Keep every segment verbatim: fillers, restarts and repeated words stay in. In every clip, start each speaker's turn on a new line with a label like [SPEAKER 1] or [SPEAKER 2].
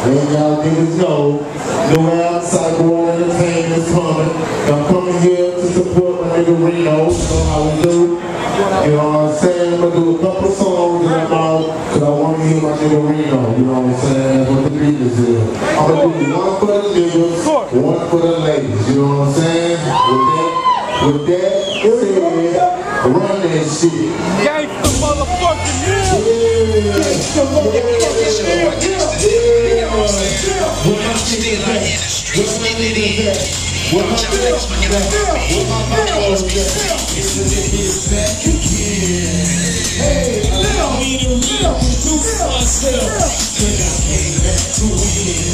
[SPEAKER 1] And y'all niggas know, New Al Psycho Entertainment is coming. I'm coming here to support my nigga Reno. You know how we do. You know what I'm saying? I'm gonna do a couple songs and I'm out because I want to hear my nigga Reno. You know what I'm saying? What the beat is here. I'm gonna do one for the niggas, one for the ladies. You know what I'm saying? With that, with that said, run that shit.
[SPEAKER 2] Gangsta motherfucking yeah. Gangsta motherfucking yeah.
[SPEAKER 3] You know what I'm saying? When I'm still out here in the streets, getting it in. What my niggas fucking up with me. What my niggas be it's a nigga's back again. Hey, allow me to reintroduce myself. Cause I came back to win.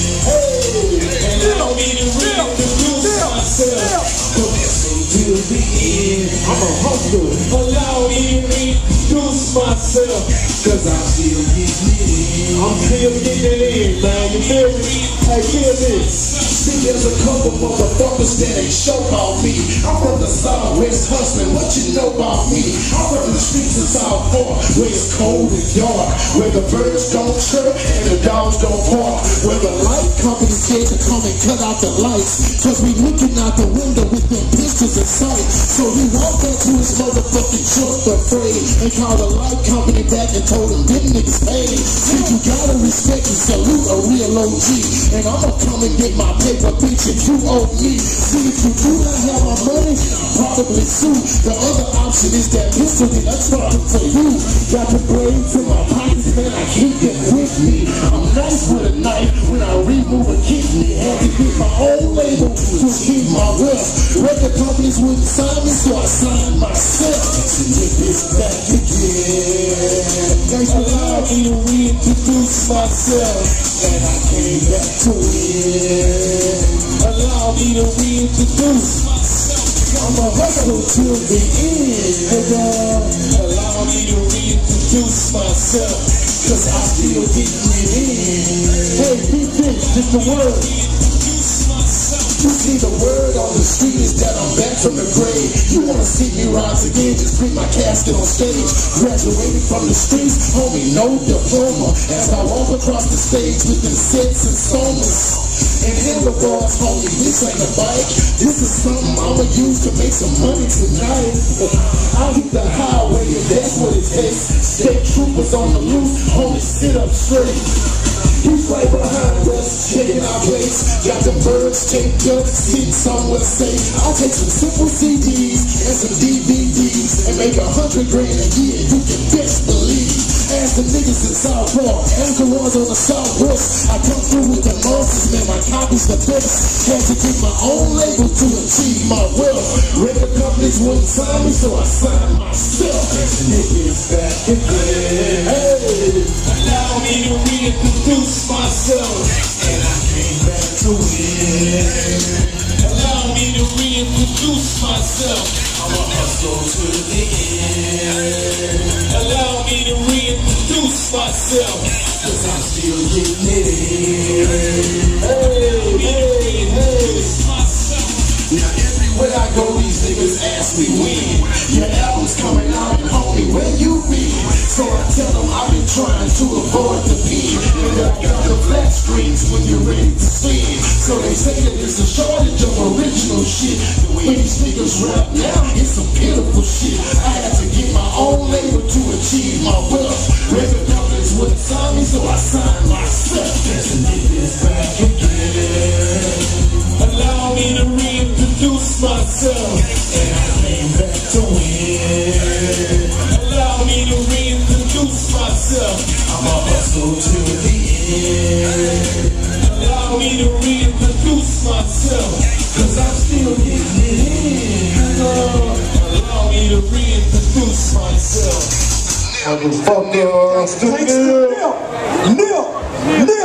[SPEAKER 3] Hey, allow me to reintroduce myself. But that's until the end. I'm a hustler. Allow me to reintroduce myself. Cause I'm still getting it in. I'm still getting it in, man. You feel me? Hey, feel this. See, there's a couple motherfuckers that ain't show about me. I'm from the Southwest hustling, what you know about me? I'm from the streets of South Park, where it's cold and dark, where the birds don't chirp and the dogs don't bark, where the light company scared to come and cut out the lights, cause we looking out the window with them pistols in sight. So he walked up to his motherfucking truck afraid and called the light company back and told him them niggas paid. See, you gotta respect and salute a real O G, and I'ma come and get my paper, bitch, if you owe me. See, if you do not have my money, probably sue. The other option is that mystery, that's fucking for you. Got the blades in my pockets, man, I keep them with me. I'm nice with a knife when I remove a kidney. Had to get my own label to keep my wealth. Record companies wouldn't sign me, so I signed myself. To get this back again. Thanks for allowing me to reintroduce myself. And I came back to win. Allow me to reintroduce myself. I'm a hustle till the end. And uh, allow me to reintroduce myself. Cause I still getting it in. Hey, beat this, just the word. You see the word on the street is that I'm back from the grave. You wanna see me rise again, just bring my casket on stage. Graduated from the streets, homie, no diploma. As I walk across the stage with the sets and somas. And handlebars, homie, this ain't a bike. This is something I'ma use to make some money tonight. I'll hit the highway if that's what it takes. State troopers on the loose, homie, sit up straight. He's right behind us, taking our place. Got the birds taped up, sitting somewhere safe. I'll take some simple C Ds and some D V Ds and make a hundred grand a year, you can best believe. Ask the niggas in South Park, ask the ones on the Southwest. I come through with the monsters, man, my copy's the best. Had to get my own label to achieve my wealth. Record companies wouldn't sign me, so I signed myself. Niggas back again. Hey, allow me to reintroduce myself, and I came back to win. Allow me to reintroduce myself. I'm a hustle to the end. Allow me to reintroduce myself, cause I'm still getting it in. Hey, hey, hey. Now everywhere I go, these niggas ask me when your album's coming out, and homie, where you been? So I tell them I've been trying to avoid the pen, and I got the flat screens when you're ready to spin. So they say that there's a shortage of original shit. The way these niggas rap now, it's some pitiful shit. I had to get my own label to achieve my wealth. Record companies wouldn't sign me, so I signed myself. Just to get this back again. Allow me to reintroduce myself, and I came back to win. Allow me to reintroduce myself. I'm a hustle to the end. Allow me to reintroduce myself, cause I'm still getting it in. Allow me to reintroduce myself.
[SPEAKER 1] Motherfucker,
[SPEAKER 2] Nip, Nip, Nip.